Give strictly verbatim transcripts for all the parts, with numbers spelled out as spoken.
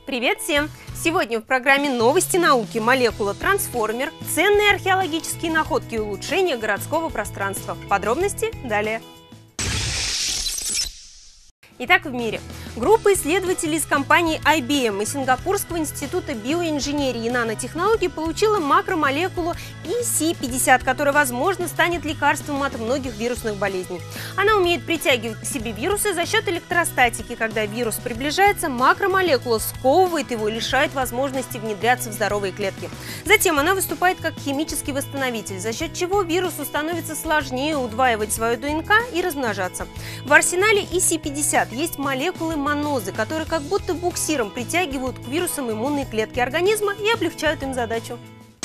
Привет всем! Сегодня в программе «Новости науки. Молекула-трансформер. Ценные археологические находки и улучшения городского пространства». Подробности далее. Итак, в мире. Группа исследователей из компании ай би эм и Сингапурского института биоинженерии и нанотехнологий получила макромолекулу и си пятьдесят, которая, возможно, станет лекарством от многих вирусных болезней. Она умеет притягивать к себе вирусы за счет электростатики. Когда вирус приближается, макромолекула сковывает его и лишает возможности внедряться в здоровые клетки. Затем она выступает как химический восстановитель, за счет чего вирусу становится сложнее удваивать свою ДНК и размножаться. В арсенале и си пятьдесят есть молекулы монозы, которые как будто буксиром притягивают к вирусам иммунные клетки организма и облегчают им задачу.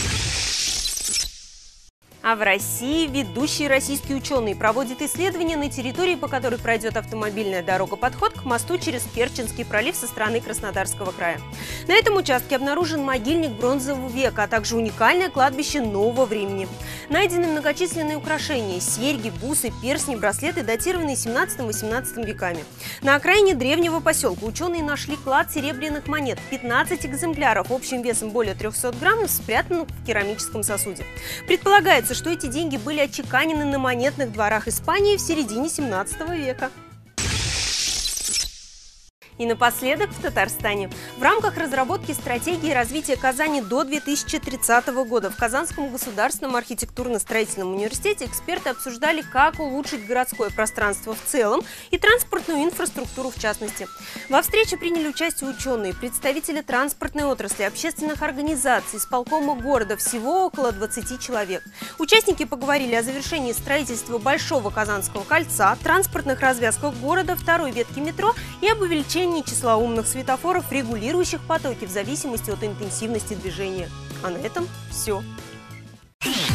А в России ведущие российские ученые проводят исследования на территории, по которой пройдет автомобильная дорога подход к мосту через Керченский пролив со стороны Краснодарского края. На этом участке обнаружен могильник бронзового века, а также уникальное кладбище нового времени. Найдены многочисленные украшения – серьги, бусы, перстни, браслеты, датированные семнадцатым-восемнадцатым веками. На окраине древнего поселка ученые нашли клад серебряных монет – пятнадцать экземпляров общим весом более трёхсот граммов, спрятанных в керамическом сосуде. Предполагается, что эти деньги были отчеканены на монетных дворах Испании в середине семнадцатого века. И напоследок в Татарстане. В рамках разработки стратегии развития Казани до две тысячи тридцатого года в Казанском государственном архитектурно-строительном университете эксперты обсуждали, как улучшить городское пространство в целом и транспортную инфраструктуру в частности. Во встрече приняли участие ученые, представители транспортной отрасли, общественных организаций, исполкома города, всего около двадцати человек. Участники поговорили о завершении строительства Большого Казанского кольца, транспортных развязках города, второй ветки метро и об увеличении числа умных светофоров, регулирующих потоки в зависимости от интенсивности движения. А на этом все.